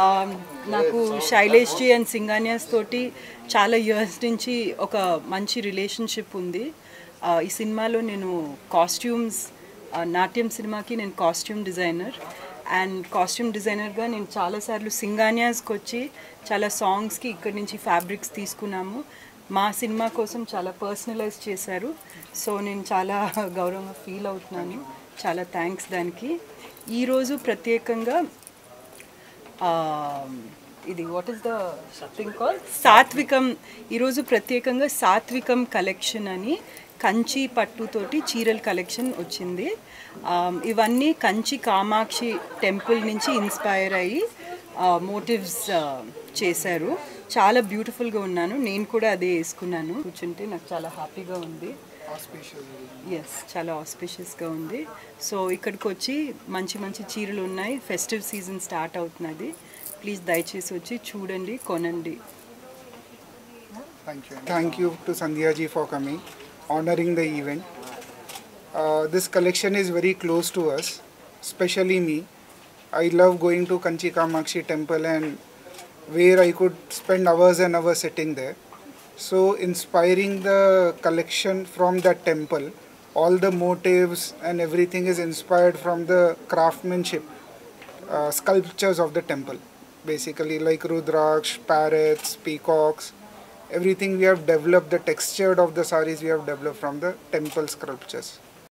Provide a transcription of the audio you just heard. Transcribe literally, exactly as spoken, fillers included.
నాకు Shailesh G and Singhania's తోటి చాలా ఇయర్స్ నుంచి ఒక మంచి రిలేషన్షిప్ ఉంది. ఈ సినిమాలో నేను కాస్ట్యూమ్స్ నాట్యం సినిమాకి నేను కాస్ట్యూమ్ డిజైనర్ అండ్ కాస్ట్యూమ్ డిజైనర్గా నేను చాలాసార్లు సింఘానియాస్కి వచ్చి చాలా సాంగ్స్కి ఇక్కడి నుంచి ఫ్యాబ్రిక్స్ తీసుకున్నాము. మా సినిమా కోసం చాలా పర్సనలైజ్ చేశారు. సో నేను చాలా గౌరవంగా ఫీల్ అవుతున్నాను. చాలా థ్యాంక్స్ దానికి. ఈరోజు ప్రత్యేకంగా ఇది what is the thing call Satvikam ఈరోజు ప్రత్యేకంగా సాత్వికం కలెక్షన్ అని కంచి పట్టుతోటి చీరల కలెక్షన్ వచ్చింది. ఇవన్నీ కంచి కామాక్షి టెంపుల్ నుంచి ఇన్స్పైర్ అయ్యి మోటివ్స్ చేశారు. చాలా బ్యూటిఫుల్గా ఉన్నాను. నేను కూడా అదే వేసుకున్నాను. కూర్చుంటే నాకు చాలా హ్యాపీగా ఉంది. ఎస్, చాలా ఆస్పిషియస్గా ఉంది. సో ఇక్కడికి వచ్చి మంచి మంచి చీరలు ఉన్నాయి. ఫెస్టివ్ సీజన్ స్టార్ట్ అవుతున్నది. ప్లీజ్ దయచేసి వచ్చి చూడండి, కొనండి. Thank you. Thank you to Snadhya ji for coming, honoring the event. Uh, this collection is very close to us, especially me. I love going to Kanchi Kamakshi temple and where I could spend hours and hours sitting there. So inspiring the collection from that temple, all the motives and everything is inspired from the craftsmanship, uh, sculptures of the temple. Basically like Rudraksh, parrots, peacocks, everything we have developed, the texture of the sarees we have developed from the temple sculptures.